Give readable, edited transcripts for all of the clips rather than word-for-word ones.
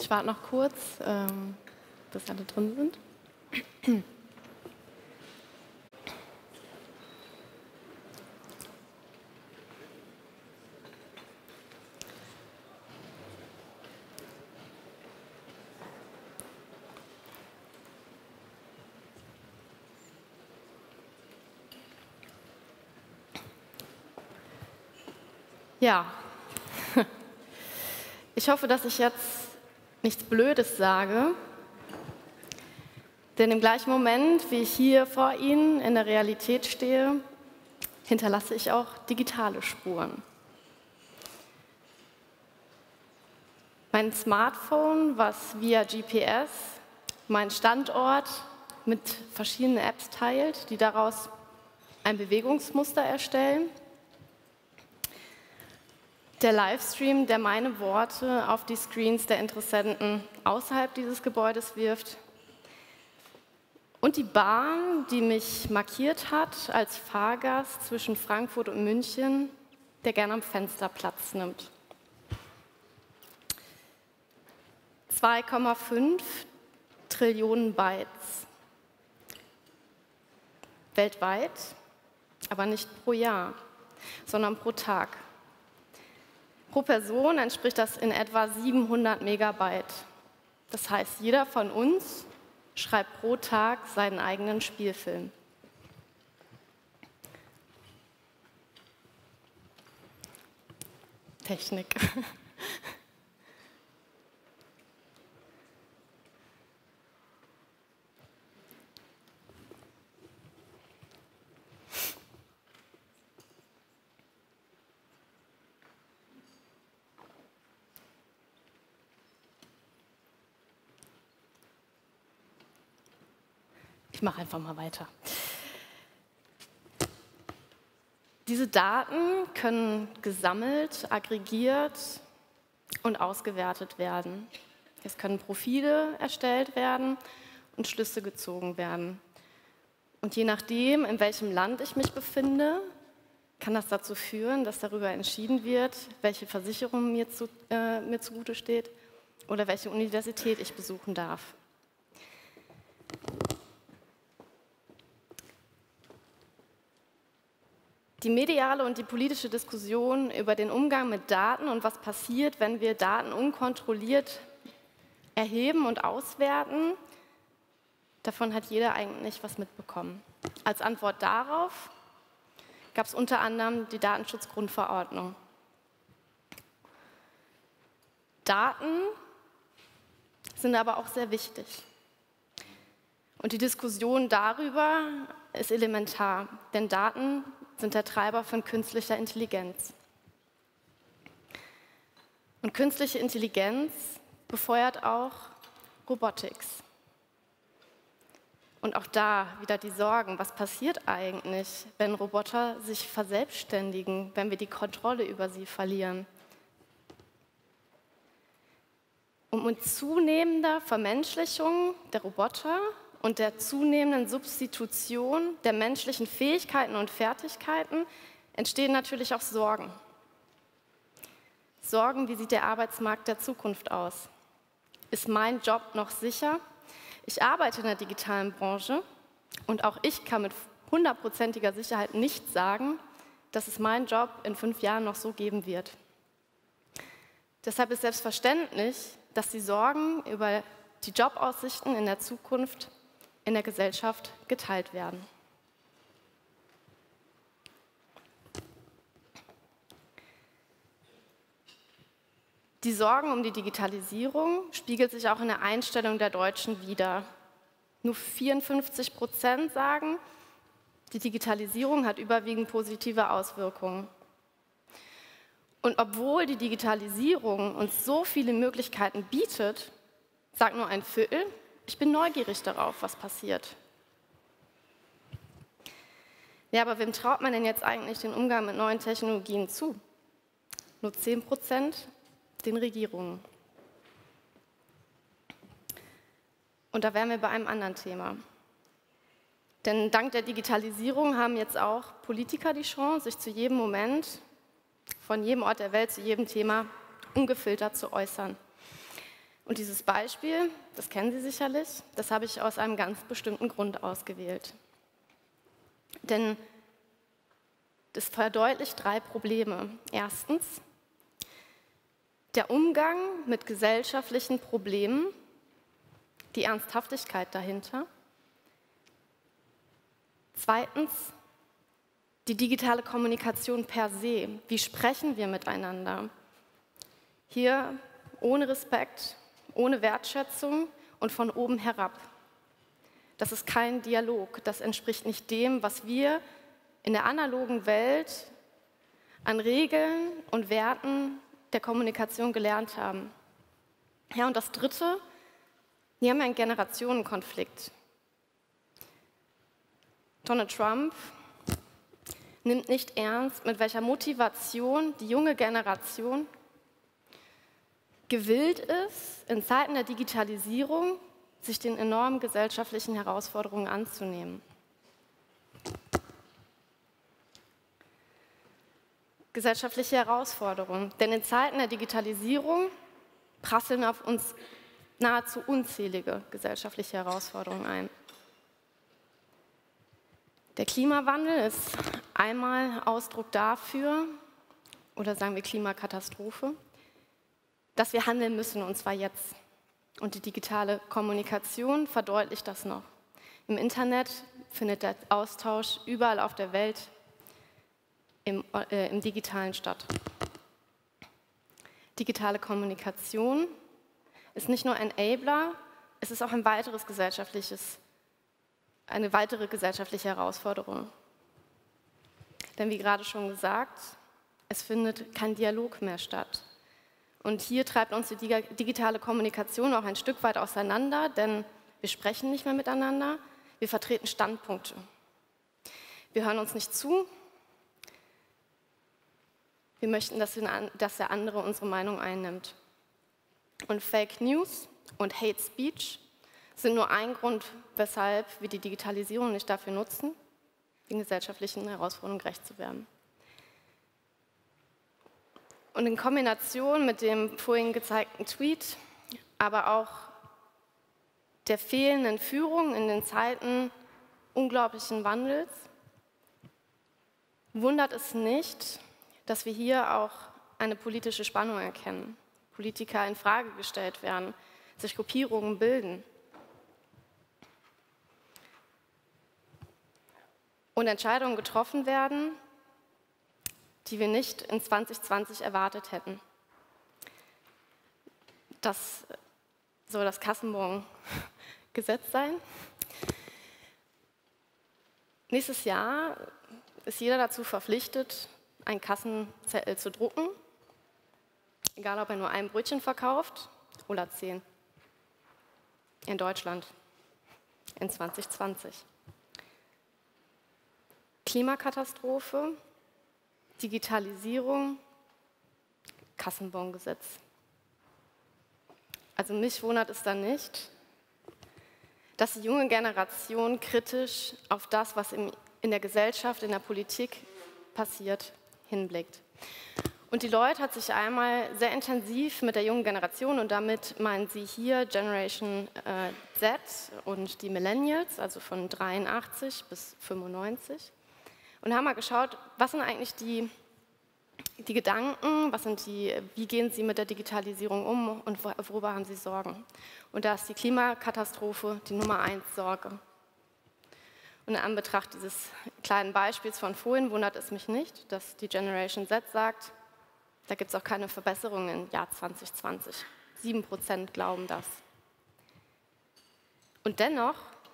Ich warte noch kurz, bis alle drin sind. Ja, ich hoffe, dass ich jetzt nichts Blödes sage, denn im gleichen Moment, wie ich hier vor Ihnen in der Realität stehe, hinterlasse ich auch digitale Spuren. Mein Smartphone, was via GPS meinen Standort mit verschiedenen Apps teilt, die daraus ein Bewegungsmuster erstellen. Der Livestream, der meine Worte auf die Screens der Interessenten außerhalb dieses Gebäudes wirft. Und die Bahn, die mich markiert hat als Fahrgast zwischen Frankfurt und München, der gerne am Fenster Platz nimmt. 2,5 Trillionen Bytes. Weltweit, aber nicht pro Jahr, sondern pro Tag. Pro Person entspricht das in etwa 700 Megabyte. Das heißt, jeder von uns schreibt pro Tag seinen eigenen Spielfilm. Technik. Ich mache einfach mal weiter. Diese Daten können gesammelt, aggregiert und ausgewertet werden. Es können Profile erstellt werden und Schlüsse gezogen werden. Und je nachdem, in welchem Land ich mich befinde, kann das dazu führen, dass darüber entschieden wird, welche Versicherung mir zugute steht oder welche Universität ich besuchen darf. Die mediale und die politische Diskussion über den Umgang mit Daten und was passiert, wenn wir Daten unkontrolliert erheben und auswerten, davon hat jeder eigentlich was mitbekommen. Als Antwort darauf gab es unter anderem die Datenschutzgrundverordnung. Daten sind aber auch sehr wichtig. Und die Diskussion darüber ist elementar, denn Daten sind der Treiber von künstlicher Intelligenz. Und künstliche Intelligenz befeuert auch Robotics. Und auch da wieder die Sorgen, was passiert eigentlich, wenn Roboter sich verselbstständigen, wenn wir die Kontrolle über sie verlieren? Und mit zunehmender Vermenschlichung der Roboter und der zunehmenden Substitution der menschlichen Fähigkeiten und Fertigkeiten entstehen natürlich auch Sorgen. Sorgen, wie sieht der Arbeitsmarkt der Zukunft aus? Ist mein Job noch sicher? Ich arbeite in der digitalen Branche und auch ich kann mit 100%iger Sicherheit nicht sagen, dass es meinen Job in 5 Jahren noch so geben wird. Deshalb ist selbstverständlich, dass die Sorgen über die Jobaussichten in der Zukunft in der Gesellschaft geteilt werden. Die Sorgen um die Digitalisierung spiegeln sich auch in der Einstellung der Deutschen wider. Nur 54% sagen, die Digitalisierung hat überwiegend positive Auswirkungen. Und obwohl die Digitalisierung uns so viele Möglichkeiten bietet, sagt nur ein Viertel, ich bin neugierig darauf, was passiert. Ja, aber wem traut man denn jetzt eigentlich den Umgang mit neuen Technologien zu? Nur 10% den Regierungen. Und da wären wir bei einem anderen Thema. Denn dank der Digitalisierung haben jetzt auch Politiker die Chance, sich zu jedem Moment, von jedem Ort der Welt, zu jedem Thema ungefiltert zu äußern. Und dieses Beispiel, das kennen Sie sicherlich, das habe ich aus einem ganz bestimmten Grund ausgewählt. Denn das verdeutlicht 3 Probleme. Erstens, der Umgang mit gesellschaftlichen Problemen, die Ernsthaftigkeit dahinter. Zweitens, die digitale Kommunikation per se. Wie sprechen wir miteinander? Hier ohne Respekt, ohne Wertschätzung und von oben herab. Das ist kein Dialog, das entspricht nicht dem, was wir in der analogen Welt an Regeln und Werten der Kommunikation gelernt haben. Ja, und das Dritte, wir haben einen Generationenkonflikt. Donald Trump nimmt nicht ernst, mit welcher Motivation die junge Generation gewillt ist, in Zeiten der Digitalisierung sich den enormen gesellschaftlichen Herausforderungen anzunehmen. Gesellschaftliche Herausforderungen, denn in Zeiten der Digitalisierung prasseln auf uns nahezu unzählige gesellschaftliche Herausforderungen ein. Der Klimawandel ist einmal Ausdruck dafür, oder sagen wir Klimakatastrophe, dass wir handeln müssen, und zwar jetzt. Und die digitale Kommunikation verdeutlicht das noch. Im Internet findet der Austausch überall auf der Welt im Digitalen statt. Digitale Kommunikation ist nicht nur ein Enabler, es ist auch eine weitere gesellschaftliche Herausforderung. Denn wie gerade schon gesagt, es findet kein Dialog mehr statt. Und hier treibt uns die digitale Kommunikation auch ein Stück weit auseinander, denn wir sprechen nicht mehr miteinander, wir vertreten Standpunkte. Wir hören uns nicht zu. Wir möchten, dass der andere unsere Meinung einnimmt. Und Fake News und Hate Speech sind nur ein Grund, weshalb wir die Digitalisierung nicht dafür nutzen, den gesellschaftlichen Herausforderungen gerecht zu werden. Und in Kombination mit dem vorhin gezeigten Tweet, aber auch der fehlenden Führung in den Zeiten unglaublichen Wandels, wundert es nicht, dass wir hier auch eine politische Spannung erkennen. Politiker in Frage gestellt werden, sich Gruppierungen bilden. Und Entscheidungen getroffen werden, die wir nicht in 2020 erwartet hätten. Das soll das Kassenbon-Gesetz sein. Nächstes Jahr ist jeder dazu verpflichtet, einen Kassenzettel zu drucken, egal ob er nur ein Brötchen verkauft oder 10. In Deutschland in 2020. Klimakatastrophe, Digitalisierung, Kassenbon-Gesetz. Also mich wundert es dann nicht, dass die junge Generation kritisch auf das, was in der Gesellschaft, in der Politik passiert, hinblickt. Und Deloitte hat sich einmal sehr intensiv mit der jungen Generation, und damit meinen sie hier Generation Z und die Millennials, also von 83 bis 95, und haben mal geschaut, was sind eigentlich die Gedanken, wie gehen sie mit der Digitalisierung um und worüber haben sie Sorgen. Und da ist die Klimakatastrophe die Nummer 1 Sorge. Und in Anbetracht dieses kleinen Beispiels von vorhin wundert es mich nicht, dass die Generation Z sagt, da gibt es auch keine Verbesserung im Jahr 2020. 7% glauben das. Und dennoch,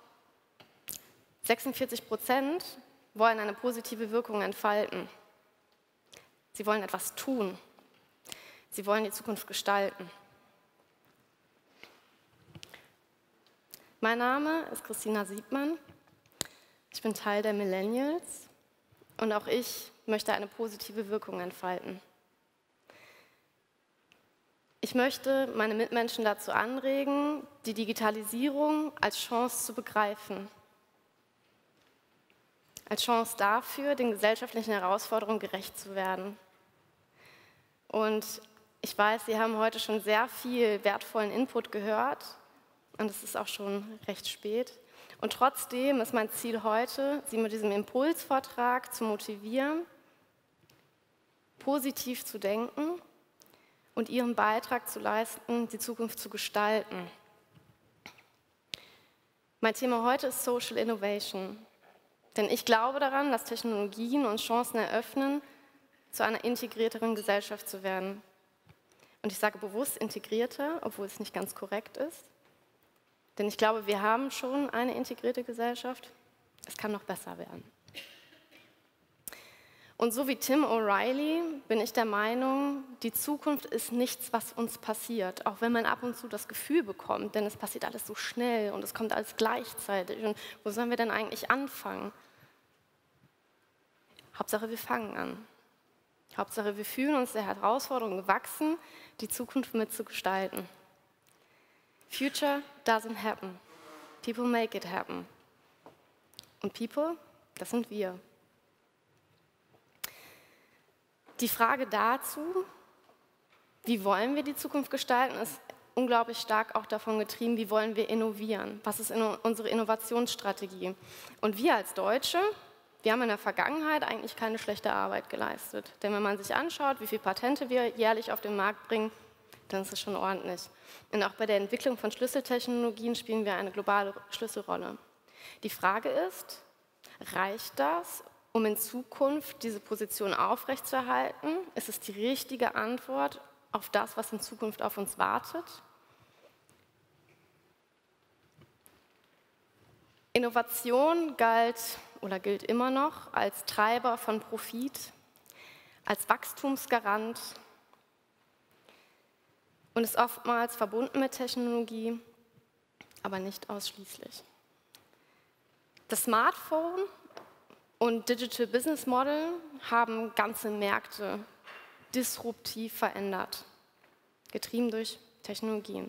46% wollen eine positive Wirkung entfalten. Sie wollen etwas tun. Sie wollen die Zukunft gestalten. Mein Name ist Christina Siebmann. Ich bin Teil der Millennials und auch ich möchte eine positive Wirkung entfalten. Ich möchte meine Mitmenschen dazu anregen, die Digitalisierung als Chance zu begreifen. Als Chance dafür, den gesellschaftlichen Herausforderungen gerecht zu werden. Und Ich weiß, Sie haben heute schon sehr viel wertvollen Input gehört und es ist auch schon recht spät. Und trotzdem ist mein Ziel heute, Sie mit diesem Impulsvortrag zu motivieren, positiv zu denken und Ihren Beitrag zu leisten, die Zukunft zu gestalten. Mein Thema heute ist Social Innovation. Denn ich glaube daran, dass Technologien uns Chancen eröffnen, zu einer integrierteren Gesellschaft zu werden. Und ich sage bewusst integrierter, obwohl es nicht ganz korrekt ist. Denn ich glaube, wir haben schon eine integrierte Gesellschaft. Es kann noch besser werden. Und so wie Tim O'Reilly bin ich der Meinung, die Zukunft ist nichts, was uns passiert. Auch wenn man ab und zu das Gefühl bekommt, denn es passiert alles so schnell und es kommt alles gleichzeitig. Und wo sollen wir denn eigentlich anfangen? Hauptsache, wir fangen an. Hauptsache, wir fühlen uns der Herausforderung gewachsen, die Zukunft mitzugestalten. Future doesn't happen. People make it happen. Und People, das sind wir. Die Frage dazu, wie wollen wir die Zukunft gestalten, ist unglaublich stark auch davon getrieben, wie wollen wir innovieren. Was ist unsere Innovationsstrategie? Und wir als Deutsche, wir haben in der Vergangenheit eigentlich keine schlechte Arbeit geleistet. Denn wenn man sich anschaut, wie viele Patente wir jährlich auf den Markt bringen, dann ist es schon ordentlich. Und auch bei der Entwicklung von Schlüsseltechnologien spielen wir eine globale Schlüsselrolle. Die Frage ist, reicht das, um in Zukunft diese Position aufrechtzuerhalten? Ist es die richtige Antwort auf das, was in Zukunft auf uns wartet? Innovation galt oder gilt immer noch als Treiber von Profit, als Wachstumsgarant und ist oftmals verbunden mit Technologie, aber nicht ausschließlich. Das Smartphone und Digital Business Model haben ganze Märkte disruptiv verändert, getrieben durch Technologien.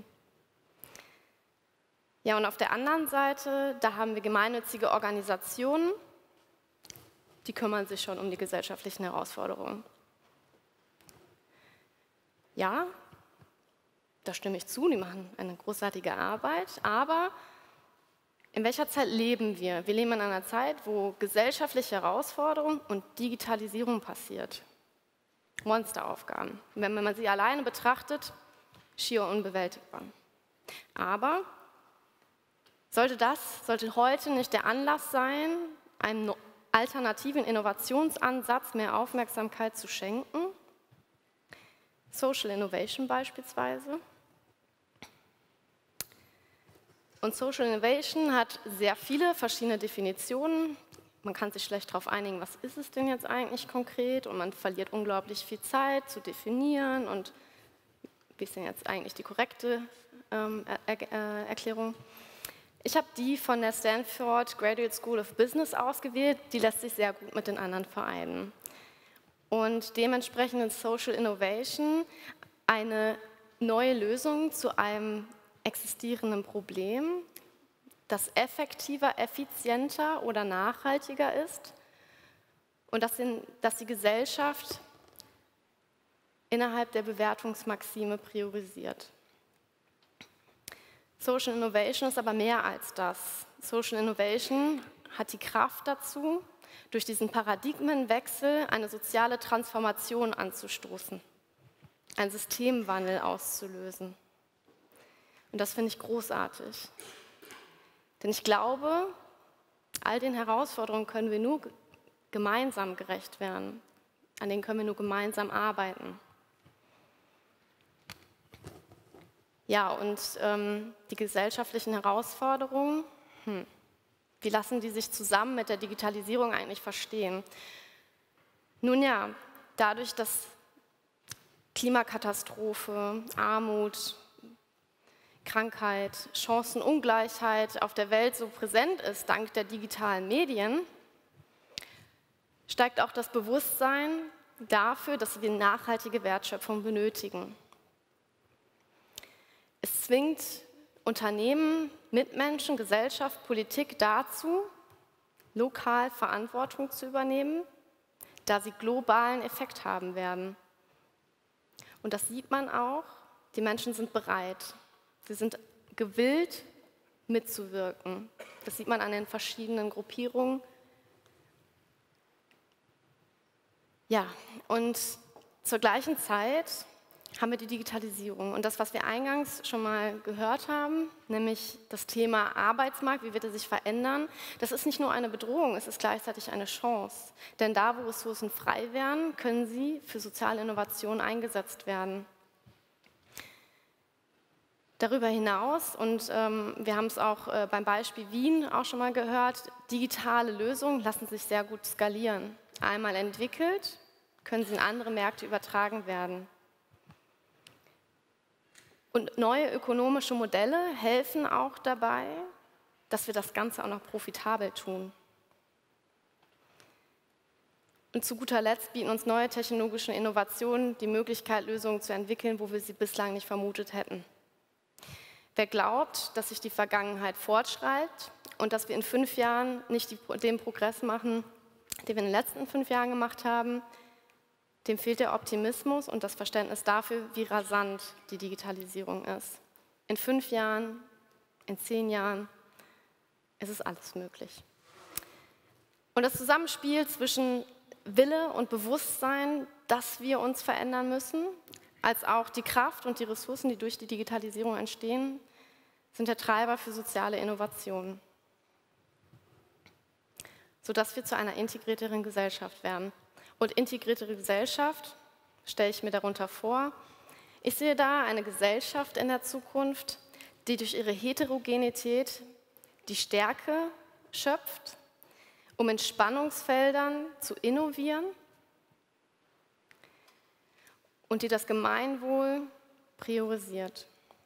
Ja, und auf der anderen Seite, da haben wir gemeinnützige Organisationen, die kümmern sich schon um die gesellschaftlichen Herausforderungen. Ja, da stimme ich zu, die machen eine großartige Arbeit, aber in welcher Zeit leben wir? Wir leben in einer Zeit, wo gesellschaftliche Herausforderungen und Digitalisierung passiert. Monsteraufgaben. Wenn man sie alleine betrachtet, schier unbewältigbar. Aber sollte heute nicht der Anlass sein, einem alternativen Innovationsansatz mehr Aufmerksamkeit zu schenken? Social Innovation beispielsweise. Und Social Innovation hat sehr viele verschiedene Definitionen. Man kann sich schlecht darauf einigen, was ist es denn jetzt eigentlich konkret? Und man verliert unglaublich viel Zeit zu definieren. Und wie ist denn jetzt eigentlich die korrekte Erklärung? Ich habe die von der Stanford Graduate School of Business ausgewählt. Die lässt sich sehr gut mit den anderen vereinen. Und dementsprechend ist Social Innovation eine neue Lösung zu einem existierenden Problem, das effektiver, effizienter oder nachhaltiger ist und dass die Gesellschaft innerhalb der Bewertungsmaxime priorisiert. Social Innovation ist aber mehr als das. Social Innovation hat die Kraft dazu, durch diesen Paradigmenwechsel eine soziale Transformation anzustoßen, einen Systemwandel auszulösen. Und das finde ich großartig. Denn ich glaube, all den Herausforderungen können wir nur gemeinsam gerecht werden. An denen können wir nur gemeinsam arbeiten. Ja, und die gesellschaftlichen Herausforderungen, wie lassen die sich zusammen mit der Digitalisierung eigentlich verstehen? Nun ja, dadurch, dass Klimakatastrophe, Armut, Krankheit, Chancenungleichheit auf der Welt so präsent ist, dank der digitalen Medien, steigt auch das Bewusstsein dafür, dass wir nachhaltige Wertschöpfung benötigen. Es zwingt Unternehmen, Mitmenschen, Gesellschaft, Politik dazu, lokal Verantwortung zu übernehmen, da sie globalen Effekt haben werden. Und das sieht man auch, die Menschen sind bereit. Sie sind gewillt, mitzuwirken. Das sieht man an den verschiedenen Gruppierungen. Ja, und zur gleichen Zeit haben wir die Digitalisierung. Und das, was wir eingangs schon mal gehört haben, nämlich das Thema Arbeitsmarkt, wie wird er sich verändern, das ist nicht nur eine Bedrohung, es ist gleichzeitig eine Chance. Denn da, wo Ressourcen frei werden, können sie für soziale Innovation eingesetzt werden. Darüber hinaus, und wir haben es auch beim Beispiel Wien auch schon mal gehört, digitale Lösungen lassen sich sehr gut skalieren. Einmal entwickelt, können sie in andere Märkte übertragen werden. Und neue ökonomische Modelle helfen auch dabei, dass wir das Ganze auch noch profitabel tun. Und zu guter Letzt bieten uns neue technologische Innovationen die Möglichkeit, Lösungen zu entwickeln, wo wir sie bislang nicht vermutet hätten. Wer glaubt, dass sich die Vergangenheit fortschreibt und dass wir in 5 Jahren nicht den Progress machen, den wir in den letzten 5 Jahren gemacht haben, dem fehlt der Optimismus und das Verständnis dafür, wie rasant die Digitalisierung ist. In 5 Jahren, in 10 Jahren, es ist alles möglich. Und das Zusammenspiel zwischen Wille und Bewusstsein, dass wir uns verändern müssen, als auch die Kraft und die Ressourcen, die durch die Digitalisierung entstehen, sind der Treiber für soziale Innovationen, sodass wir zu einer integrierteren Gesellschaft werden. Und integrierte Gesellschaft stelle ich mir darunter vor. Ich sehe da eine Gesellschaft in der Zukunft, die durch ihre Heterogenität die Stärke schöpft, um in Spannungsfeldern zu innovieren und die das Gemeinwohl priorisiert.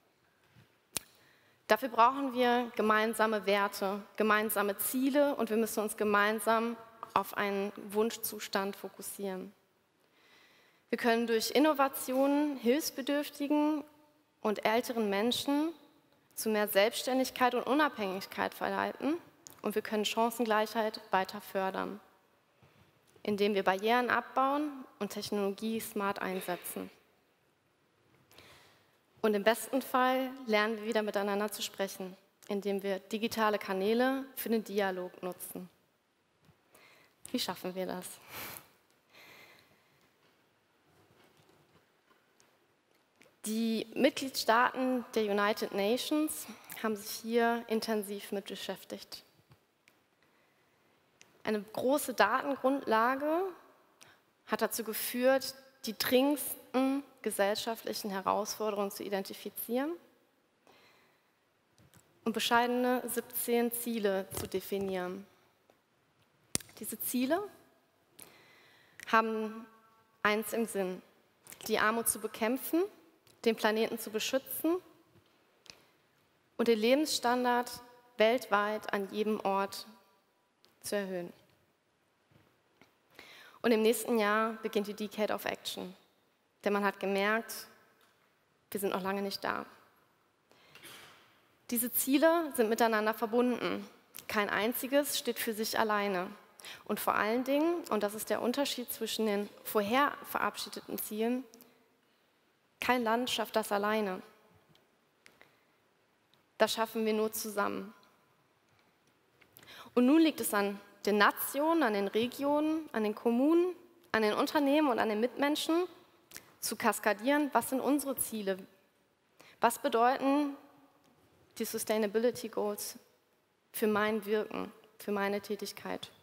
Dafür brauchen wir gemeinsame Werte, gemeinsame Ziele und wir müssen uns gemeinsam auf einen Wunschzustand fokussieren. Wir können durch Innovationen hilfsbedürftigen und älteren Menschen zu mehr Selbstständigkeit und Unabhängigkeit verleiten und wir können Chancengleichheit weiter fördern, indem wir Barrieren abbauen und Technologie smart einsetzen. Und im besten Fall lernen wir wieder miteinander zu sprechen, indem wir digitale Kanäle für den Dialog nutzen. Wie schaffen wir das? Die Mitgliedstaaten der United Nations haben sich hier intensiv mit beschäftigt. Eine große Datengrundlage hat dazu geführt, die dringendsten gesellschaftlichen Herausforderungen zu identifizieren und bescheidene 17 Ziele zu definieren. Diese Ziele haben eins im Sinn: die Armut zu bekämpfen, den Planeten zu beschützen und den Lebensstandard weltweit an jedem Ort zu erhöhen. Und im nächsten Jahr beginnt die Decade of Action, denn man hat gemerkt, wir sind noch lange nicht da. Diese Ziele sind miteinander verbunden. Kein einziges steht für sich alleine. Und vor allen Dingen, und das ist der Unterschied zwischen den vorher verabschiedeten Zielen, kein Land schafft das alleine. Das schaffen wir nur zusammen. Und nun liegt es an den Nationen, an den Regionen, an den Kommunen, an den Unternehmen und an den Mitmenschen zu kaskadieren, was sind unsere Ziele? Was bedeuten die Sustainability Goals für mein Wirken, für meine Tätigkeit?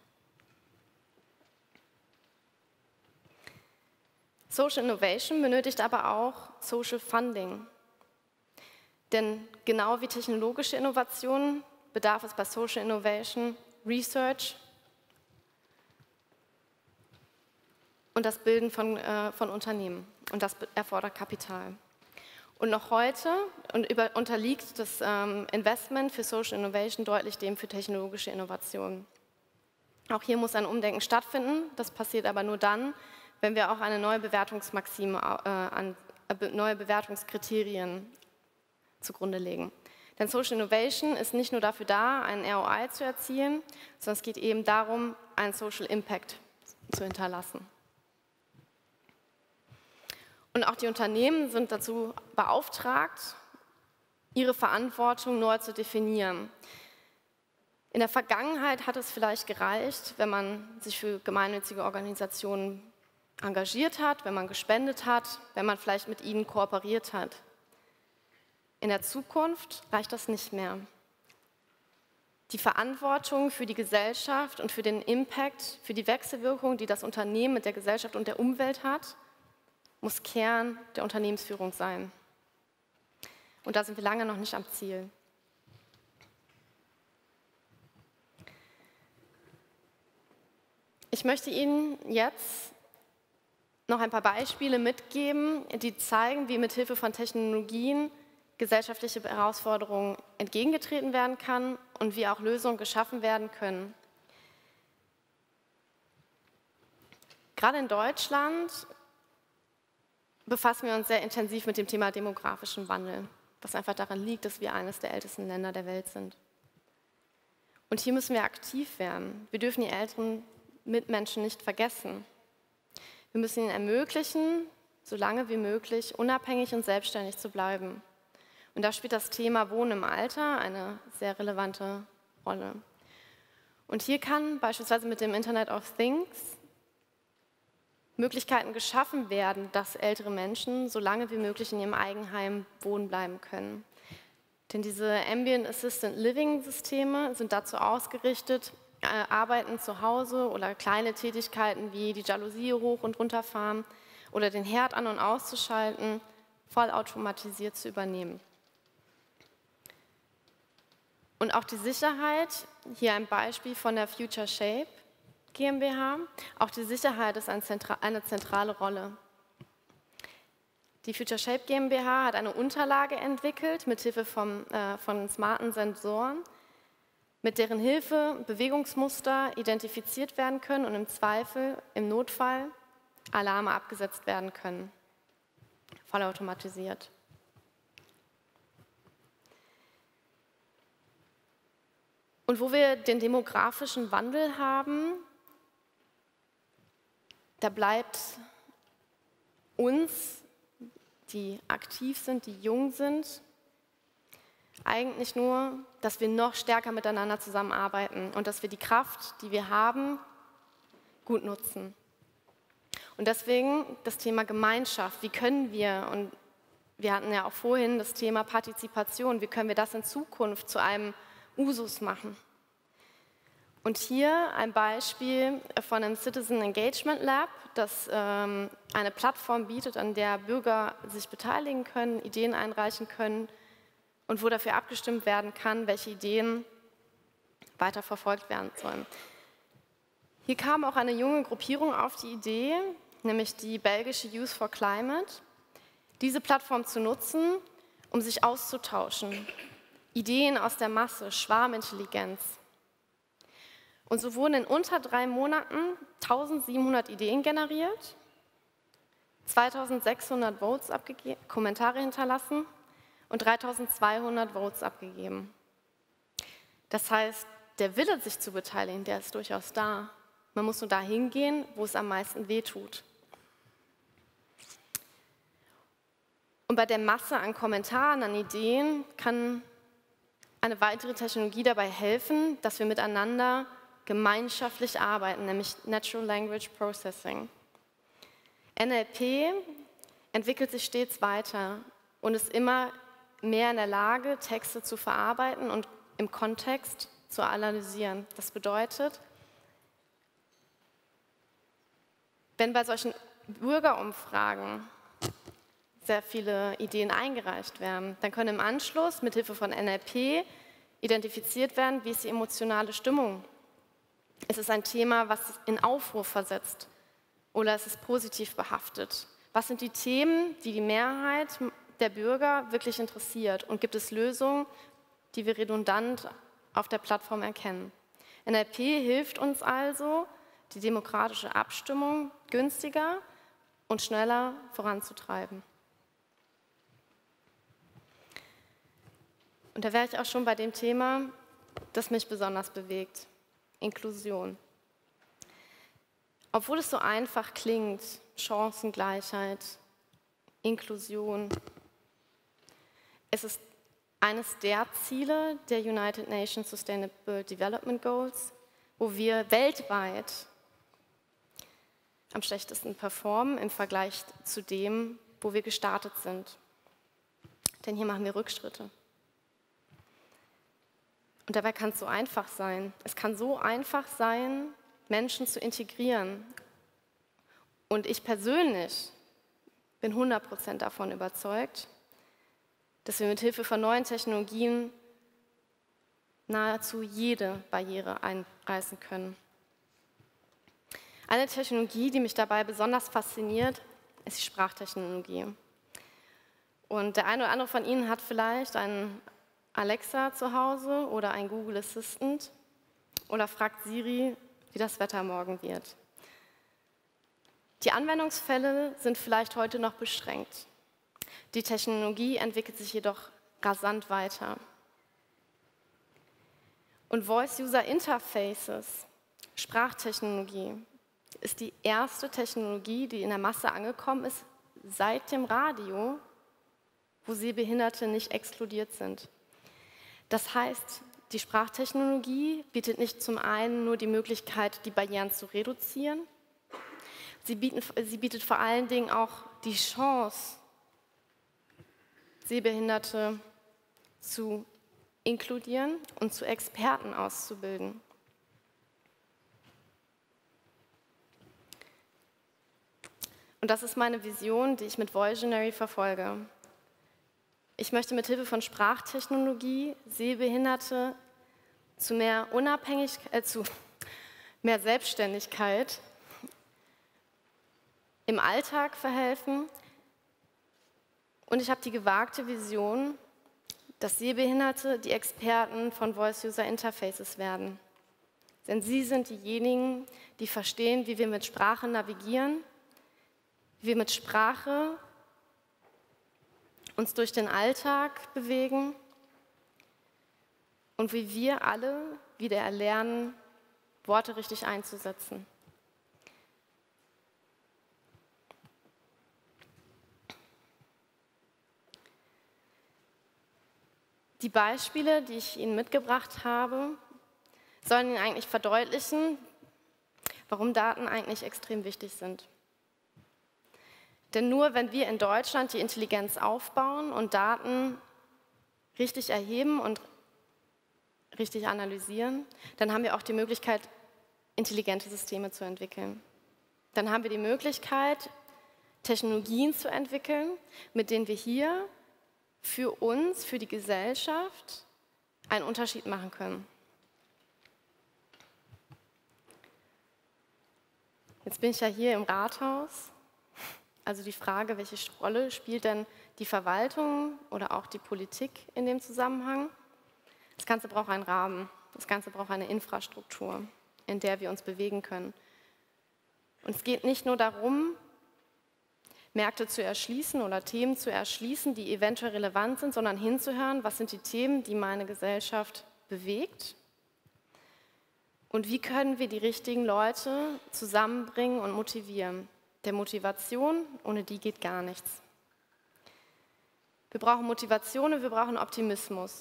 Social Innovation benötigt aber auch Social Funding. Denn genau wie technologische Innovationen bedarf es bei Social Innovation Research und das Bilden von Unternehmen. Und das erfordert Kapital. Und noch heute unterliegt das Investment für Social Innovation deutlich dem für technologische Innovationen. Auch hier muss ein Umdenken stattfinden. Das passiert aber nur dann, wenn wir auch eine neue Bewertungsmaxime, neue Bewertungskriterien zugrunde legen. Denn Social Innovation ist nicht nur dafür da, einen ROI zu erzielen, sondern es geht eben darum, einen Social Impact zu hinterlassen. Und auch die Unternehmen sind dazu beauftragt, ihre Verantwortung neu zu definieren. In der Vergangenheit hat es vielleicht gereicht, wenn man sich für gemeinnützige Organisationen engagiert hat, wenn man gespendet hat, wenn man vielleicht mit ihnen kooperiert hat. In der Zukunft reicht das nicht mehr. Die Verantwortung für die Gesellschaft und für den Impact, für die Wechselwirkung, die das Unternehmen mit der Gesellschaft und der Umwelt hat, muss Kern der Unternehmensführung sein. Und da sind wir lange noch nicht am Ziel. Ich möchte Ihnen jetzt noch ein paar Beispiele mitgeben, die zeigen, wie mithilfe von Technologien gesellschaftliche Herausforderungen entgegengetreten werden kann und wie auch Lösungen geschaffen werden können. Gerade in Deutschland befassen wir uns sehr intensiv mit dem Thema demografischen Wandel, was einfach daran liegt, dass wir eines der ältesten Länder der Welt sind. Und hier müssen wir aktiv werden. Wir dürfen die älteren Mitmenschen nicht vergessen. Wir müssen ihnen ermöglichen, so lange wie möglich unabhängig und selbstständig zu bleiben. Und da spielt das Thema Wohnen im Alter eine sehr relevante Rolle. Und hier kann beispielsweise mit dem Internet of Things Möglichkeiten geschaffen werden, dass ältere Menschen so lange wie möglich in ihrem Eigenheim wohnen bleiben können. Denn diese Ambient Assisted Living Systeme sind dazu ausgerichtet, Arbeiten zu Hause oder kleine Tätigkeiten wie die Jalousie hoch- und runterfahren oder den Herd an- und auszuschalten, vollautomatisiert zu übernehmen. Und auch die Sicherheit, hier ein Beispiel von der Future Shape GmbH, auch die Sicherheit ist eine zentrale Rolle. Die Future Shape GmbH hat eine Unterlage entwickelt, mithilfe von smarten Sensoren, mit deren Hilfe Bewegungsmuster identifiziert werden können und im Zweifel, im Notfall, Alarme abgesetzt werden können, vollautomatisiert. Und wo wir den demografischen Wandel haben, da bleibt uns, die aktiv sind, die jung sind, eigentlich nur, dass wir noch stärker miteinander zusammenarbeiten und dass wir die Kraft, die wir haben, gut nutzen. Und deswegen das Thema Gemeinschaft. Wie können wir, und wir hatten ja auch vorhin das Thema Partizipation, wie können wir das in Zukunft zu einem Usus machen? Und hier ein Beispiel von einem Citizen Engagement Lab, das eine Plattform bietet, an der Bürger sich beteiligen können, Ideen einreichen können und wo dafür abgestimmt werden kann, welche Ideen weiter verfolgt werden sollen. Hier kam auch eine junge Gruppierung auf die Idee, nämlich die belgische Youth for Climate, diese Plattform zu nutzen, um sich auszutauschen. Ideen aus der Masse, Schwarmintelligenz. Und so wurden in unter 3 Monaten 1700 Ideen generiert, 2600 Votes abgegeben, Kommentare hinterlassen und 3200 Votes abgegeben. Das heißt, der Wille, sich zu beteiligen, der ist durchaus da. Man muss nur dahin gehen, wo es am meisten wehtut. Und bei der Masse an Kommentaren, an Ideen, kann eine weitere Technologie dabei helfen, dass wir miteinander gemeinschaftlich arbeiten, nämlich Natural Language Processing. NLP entwickelt sich stets weiter und ist immer mehr in der Lage, Texte zu verarbeiten und im Kontext zu analysieren. Das bedeutet, wenn bei solchen Bürgerumfragen sehr viele Ideen eingereicht werden, dann können im Anschluss mithilfe von NLP identifiziert werden, wie ist die emotionale Stimmung. Ist es ein Thema, was in Aufruhr versetzt oder ist es positiv behaftet? Was sind die Themen, die die Mehrheit der Bürger wirklich interessiert? Und gibt es Lösungen, die wir redundant auf der Plattform erkennen? NLP hilft uns also, die demokratische Abstimmung günstiger und schneller voranzutreiben. Und da wäre ich auch schon bei dem Thema, das mich besonders bewegt: Inklusion. Obwohl es so einfach klingt, Chancengleichheit, Inklusion. Es ist eines der Ziele der United Nations Sustainable Development Goals, wo wir weltweit am schlechtesten performen im Vergleich zu dem, wo wir gestartet sind. Denn hier machen wir Rückschritte. Und dabei kann es so einfach sein. Es kann so einfach sein, Menschen zu integrieren. Und ich persönlich bin 100% davon überzeugt, dass wir mit Hilfe von neuen Technologien nahezu jede Barriere einreißen können. Eine Technologie, die mich dabei besonders fasziniert, ist die Sprachtechnologie. Und der eine oder andere von Ihnen hat vielleicht einen Alexa zu Hause oder einen Google Assistant oder fragt Siri, wie das Wetter morgen wird. Die Anwendungsfälle sind vielleicht heute noch beschränkt. Die Technologie entwickelt sich jedoch rasant weiter. Und Voice-User-Interfaces, Sprachtechnologie, ist die erste Technologie, die in der Masse angekommen ist, seit dem Radio, wo Sehbehinderte nicht exkludiert sind. Das heißt, die Sprachtechnologie bietet nicht zum einen nur die Möglichkeit, die Barrieren zu reduzieren, sie bietet vor allen Dingen auch die Chance, Sehbehinderte zu inkludieren und zu Experten auszubilden. Und das ist meine Vision, die ich mit Voisionary verfolge. Ich möchte mit Hilfe von Sprachtechnologie Sehbehinderte zu mehr Unabhängigkeit, zu mehr Selbstständigkeit im Alltag verhelfen. Und ich habe die gewagte Vision, dass Sehbehinderte die Experten von Voice-User-Interfaces werden. Denn sie sind diejenigen, die verstehen, wie wir mit Sprache navigieren, wie wir mit Sprache uns durch den Alltag bewegen und wie wir alle wieder erlernen, Worte richtig einzusetzen. Die Beispiele, die ich Ihnen mitgebracht habe, sollen Ihnen eigentlich verdeutlichen, warum Daten eigentlich extrem wichtig sind. Denn nur wenn wir in Deutschland die Intelligenz aufbauen und Daten richtig erheben und richtig analysieren, dann haben wir auch die Möglichkeit, intelligente Systeme zu entwickeln. Dann haben wir die Möglichkeit, Technologien zu entwickeln, mit denen wir hier für uns, für die Gesellschaft einen Unterschied machen können. Jetzt bin ich ja hier im Rathaus. Also die Frage, welche Rolle spielt denn die Verwaltung oder auch die Politik in dem Zusammenhang? Das Ganze braucht einen Rahmen, das Ganze braucht eine Infrastruktur, in der wir uns bewegen können. Und es geht nicht nur darum, Märkte zu erschließen oder Themen zu erschließen, die eventuell relevant sind, sondern hinzuhören, was sind die Themen, die meine Gesellschaft bewegt und wie können wir die richtigen Leute zusammenbringen und motivieren. Der Motivation, ohne die geht gar nichts. Wir brauchen Motivation und wir brauchen Optimismus.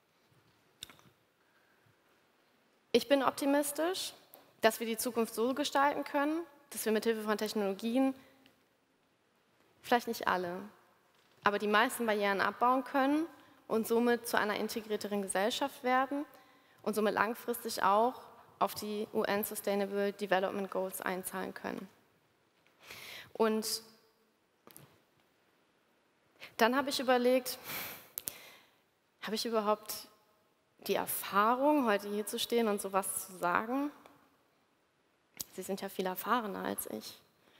Ich bin optimistisch, dass wir die Zukunft so gestalten können, dass wir mit Hilfe von Technologien, vielleicht nicht alle, aber die meisten Barrieren abbauen können und somit zu einer integrierteren Gesellschaft werden und somit langfristig auch auf die UN Sustainable Development Goals einzahlen können. Und dann habe ich überlegt, habe ich überhaupt die Erfahrung, heute hier zu stehen und sowas zu sagen? Sie sind ja viel erfahrener als ich.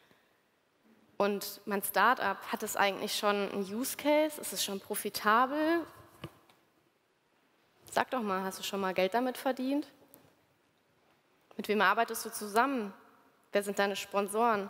Und mein Start-up, hat es eigentlich schon einen Use Case? Ist es schon profitabel? Sag doch mal, hast du schon mal Geld damit verdient? Mit wem arbeitest du zusammen? Wer sind deine Sponsoren?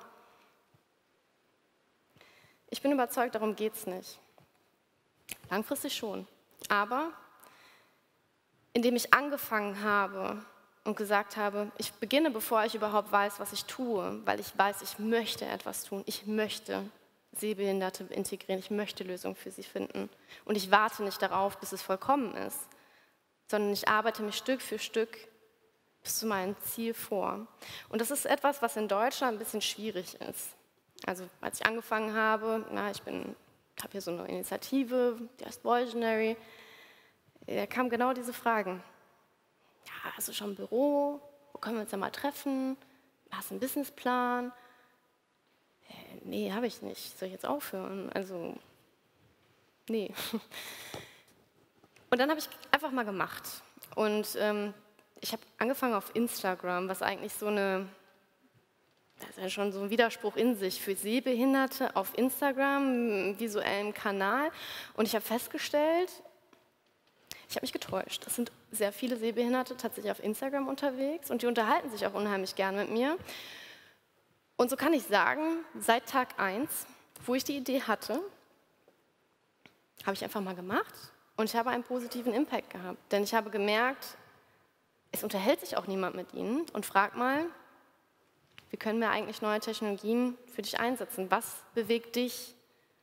Ich bin überzeugt, darum geht es nicht. Langfristig schon. Aber indem ich angefangen habe und gesagt habe, ich beginne, bevor ich überhaupt weiß, was ich tue, weil ich weiß, ich möchte etwas tun. Ich möchte Sehbehinderte integrieren, ich möchte Lösungen für sie finden. Und ich warte nicht darauf, bis es vollkommen ist, sondern ich arbeite mich Stück für Stück bis zu meinem Ziel vor. Und das ist etwas, was in Deutschland ein bisschen schwierig ist. Also als ich angefangen habe, ich habe hier so eine Initiative, die heißt Visionary, da kamen genau diese Fragen. Ja, hast du schon ein Büro? Wo können wir uns denn mal treffen? Hast du einen Businessplan? Nee, habe ich nicht. Soll ich jetzt aufhören? Also, nee. Und dann habe ich einfach mal gemacht. Und ich habe angefangen auf Instagram, was eigentlich das ist ja schon so ein Widerspruch in sich für Sehbehinderte auf Instagram, einen visuellen Kanal. Und ich habe festgestellt, ich habe mich getäuscht. Es sind sehr viele Sehbehinderte tatsächlich auf Instagram unterwegs und die unterhalten sich auch unheimlich gern mit mir. Und so kann ich sagen, seit Tag 1, wo ich die Idee hatte, habe ich einfach mal gemacht und ich habe einen positiven Impact gehabt. Denn ich habe gemerkt, es unterhält sich auch niemand mit ihnen und frag mal, wie können wir eigentlich neue Technologien für dich einsetzen? Was bewegt dich?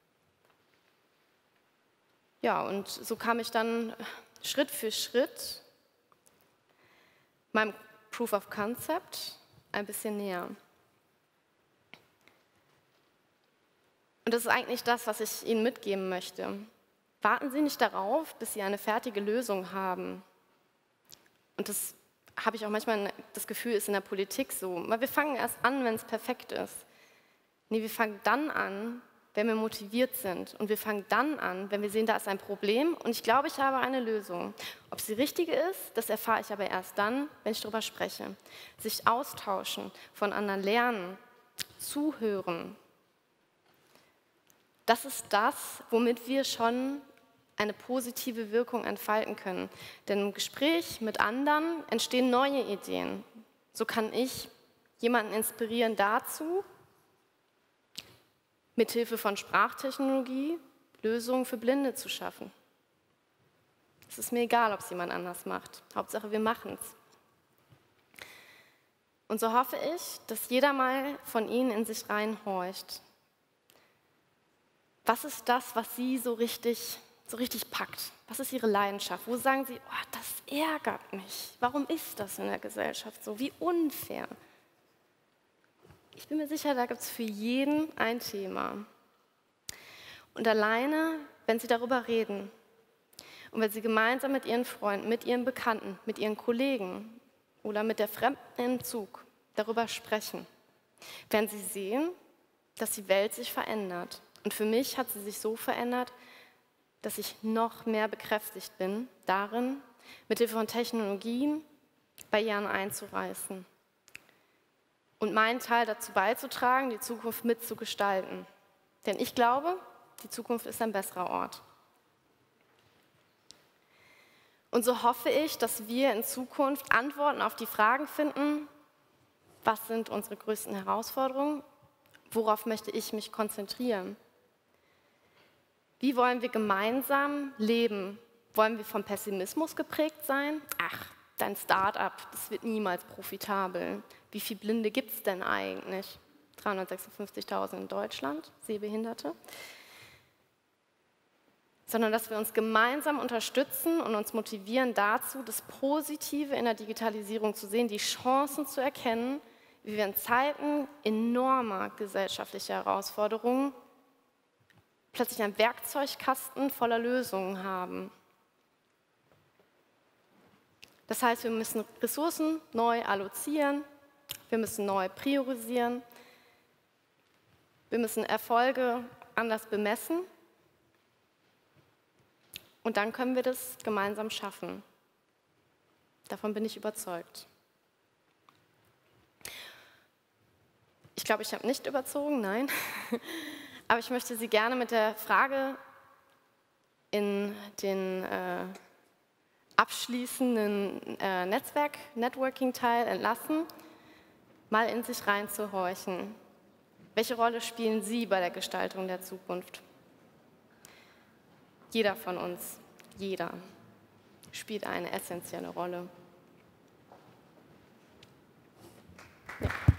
Ja, und so kam ich dann Schritt für Schritt meinem Proof of Concept ein bisschen näher. Und das ist eigentlich das, was ich Ihnen mitgeben möchte. Warten Sie nicht darauf, bis Sie eine fertige Lösung haben. Und das habe ich auch manchmal das Gefühl, ist in der Politik so. Weil wir fangen erst an, wenn es perfekt ist. Nee, wir fangen dann an, wenn wir motiviert sind. Und wir fangen dann an, wenn wir sehen, da ist ein Problem und ich glaube, ich habe eine Lösung. Ob sie richtige ist, das erfahre ich aber erst dann, wenn ich darüber spreche. Sich austauschen, von anderen lernen, zuhören. Das ist das, womit wir schon eine positive Wirkung entfalten können. Denn im Gespräch mit anderen entstehen neue Ideen. So kann ich jemanden inspirieren dazu, mithilfe von Sprachtechnologie Lösungen für Blinde zu schaffen. Es ist mir egal, ob es jemand anders macht. Hauptsache, wir machen es. Und so hoffe ich, dass jeder mal von Ihnen in sich reinhorcht. Was ist das, was Sie so richtig packt? Was ist Ihre Leidenschaft? Wo sagen Sie, oh, das ärgert mich. Warum ist das in der Gesellschaft so? Wie unfair. Ich bin mir sicher, da gibt es für jeden ein Thema. Und alleine, wenn Sie darüber reden und wenn Sie gemeinsam mit Ihren Freunden, mit Ihren Bekannten, mit Ihren Kollegen oder mit der Fremden im Zug darüber sprechen, werden Sie sehen, dass die Welt sich verändert. Und für mich hat sie sich so verändert, dass ich noch mehr bekräftigt bin darin, mithilfe von Technologien Barrieren einzureißen und meinen Teil dazu beizutragen, die Zukunft mitzugestalten. Denn ich glaube, die Zukunft ist ein besserer Ort. Und so hoffe ich, dass wir in Zukunft Antworten auf die Fragen finden, was sind unsere größten Herausforderungen, worauf möchte ich mich konzentrieren? Wie wollen wir gemeinsam leben? Wollen wir vom Pessimismus geprägt sein? Ach, dein Start-up, das wird niemals profitabel. Wie viele Blinde gibt es denn eigentlich? 356.000 in Deutschland, Sehbehinderte. Sondern dass wir uns gemeinsam unterstützen und uns motivieren dazu, das Positive in der Digitalisierung zu sehen, die Chancen zu erkennen, wie wir in Zeiten enormer gesellschaftlicher Herausforderungen plötzlich einen Werkzeugkasten voller Lösungen haben. Das heißt, wir müssen Ressourcen neu allozieren, wir müssen neu priorisieren, wir müssen Erfolge anders bemessen und dann können wir das gemeinsam schaffen. Davon bin ich überzeugt. Ich glaube, ich habe nicht überzogen, nein. Aber ich möchte Sie gerne mit der Frage in den abschließenden Networking-Teil entlassen, mal in sich reinzuhorchen. Welche Rolle spielen Sie bei der Gestaltung der Zukunft? Jeder von uns, jeder, spielt eine essentielle Rolle. Ja.